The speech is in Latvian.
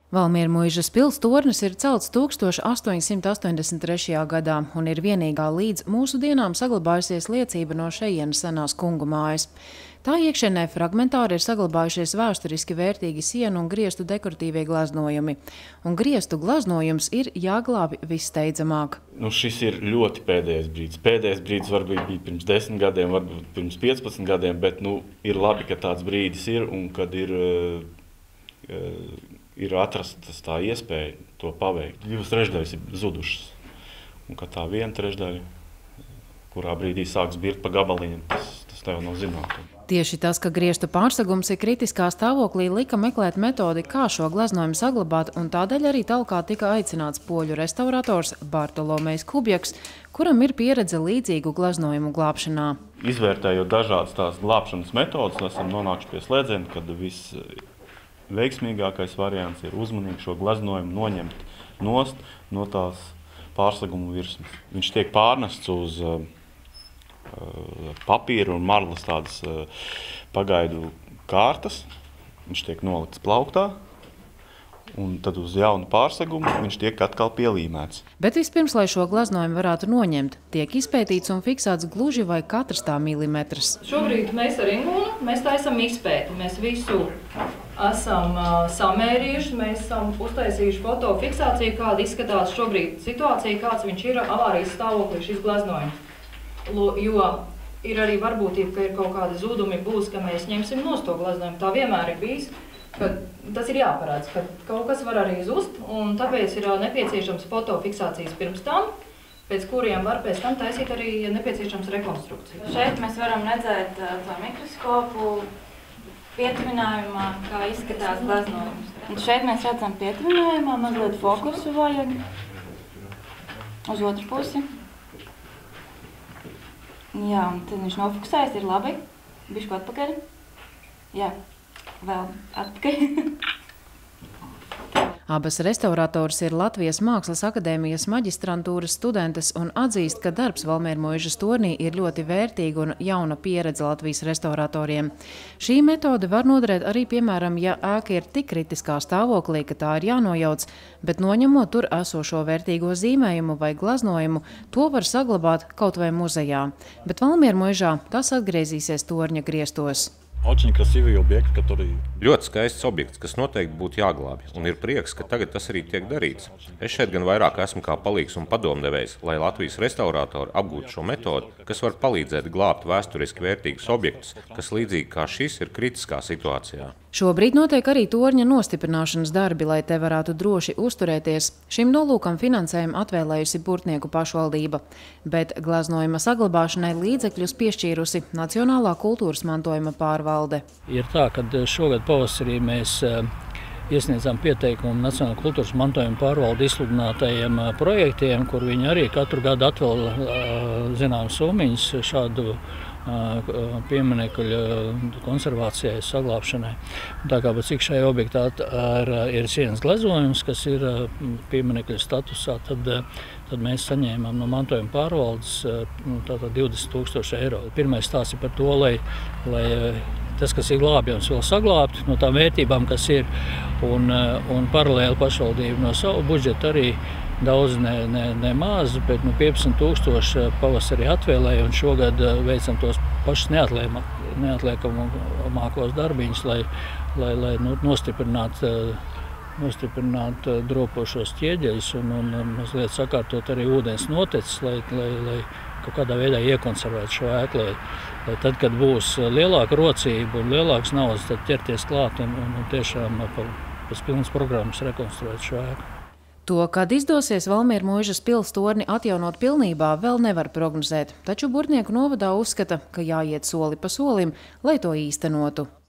Valmiermuižas pils tornis ir celts 1883. gadā un ir vienīgā līdz mūsu dienām saglabājusies liecība no šejienes senās kungu mājas. Tā iekšienē fragmentāri ir saglabājušies vēsturiski vērtīgi sienu un griestu dekoratīvie glaznojumi. Un griestu glaznojums ir jāglābi visteidzamāk. Šis ir ļoti pēdējais brīdis. Pēdējais brīdis varbūt bija pirms 10 gadiem, varbūt pirms 15 gadiem, bet ir labi, ka tāds brīdis ir un kad ir atrastas tā iespēja to paveikt. 2/3 ir zudušas. Un ka tā 1/3, kurā brīdī sāks birt pa gabaliņiem, tas tev nav zināms. Tieši tas, ka griestu pārsegums ir kritiskā stāvoklī, lika meklēt metodi, kā šo gleznojumu saglabāt, un tādēļ arī talkā tika aicināts poļu restaurators Bartolomejs Kubjaks, kuram ir pieredze līdzīgu gleznojumu glābšanā. Izvērtējot dažādas tās glābšanas metodas, esam nonākuši pie slēdziena, kad veiksmīgākais variants ir uzmanīgi šo gleznojumu noņemt nost no tās pārseguma virsmas. Viņš tiek pārnests uz papīra un marlas tādas pagaidu kārtas. Viņš tiek nolikts plauktā, un tad uz jaunu pārsegumu viņš tiek atkal pielīmēts. Bet vispirms, lai šo gleznojumu varētu noņemt, tiek izpētīts un fiksēts gluži vai katrs tā milimetrs. Šobrīd mēs ar Ingūnu taisam izpēti. Mēs visu esam samērījuši, mēs esam uztaisījuši fotofiksāciju, kāda izskatās šobrīd situācija, kāds viņš ir avārijas stāvoklī šis gleznojums. Jo ir arī varbūtība, ka ir kaut kādi zudumi būs, ka mēs ņemsim nost to gleznojumu. Tā vienmēr ir bijis, ka tas ir jāparāds, ka kaut kas var arī zust, un tāpēc ir nepieciešams fotofiksācijas pirms tam, pēc kuriem var pēc tam taisīt arī nepieciešams rekonstrukciju. Šeit mēs varam redzēt to mikroskopu pietuvinājumā, kā izskatās gleznojums. Un šeit mēs redzam pietuvinājumā, mazliet fokusu vajag uz otru pusi. Jā, un tad viņš nofokusējas, ir labi. Bišķi atpakaļ. Jā, vēl atpakaļ. Abas restaurators ir Latvijas Mākslas akadēmijas maģistrantūras studentes un atzīst, ka darbs Valmiermuižas tornī ir ļoti vērtīga un jauna pieredze Latvijas restauratoriem. Šī metode var noderēt arī, piemēram, ja ēka ir tik kritiskā stāvoklī, ka tā ir jānojauc, bet noņemot tur esošo vērtīgo zīmējumu vai gleznojumu, to var saglabāt kaut vai muzejā. Bet Valmiermuižā tas atgriezīsies torņa griestos. Ļoti skaists objekts, kas noteikti būtu jāglābj, un ir prieks, ka tagad tas arī tiek darīts. Es šeit gan vairāk esmu kā palīgs un padomdevējs, lai Latvijas restauratori apgūtu šo metodi, kas var palīdzēt glābt vēsturiski vērtīgus objektus, kas līdzīgi kā šis ir kritiskā situācijā. Šobrīd notiek arī torņa nostiprināšanas darbi, lai te varētu droši uzturēties. Šim nolūkam finansējumu atvēlējusi Burtnieku pašvaldība, bet gleznojuma saglabāšanai līdzekļus piešķīrusi Nacionālā kultūras mantojuma pārvalde. Ir tā, ka šogad pavasarī mēs iesniedzām pieteikumu Nacionālā kultūras mantojuma pārvalde izsludinātajiem projektiem, kur viņi arī katru gadu atvēl zināmas summiņas šādu pieminekļu konservācijai, saglābšanai. Tā kā pēc cik šajā objektā ir sienas glezojums, kas ir pieminekļu statusā, tad mēs saņēmām no mantojuma pārvaldes 20 000 eiro. Pirmais stāsts ir par to, lai tas, kas ir glābjams, vēl saglābt no tām vērtībām, kas ir, un paralēli pašvaldība no savu budžetu arī daudz ne maz, bet 15 000 pavasarī atvēlēja, un šogad veicam tos pašus neatliekamākos darbiņus, lai nostiprinātu dropošos ķieģeļus un mazliet sakārtot arī ūdens notecis, lai kaut kādā veidā iekonservētu šo ēku, lai tad, kad būs lielāka rocība un lielāks naudas, tad ķerties klāt un tiešām pēc pilnas programmas rekonstruēt šo ēku. To, kad izdosies Valmiermuižas pils torni atjaunot pilnībā, vēl nevar prognozēt, taču Burtnieku novadā uzskata, ka jāiet soli pa solim, lai to īstenotu.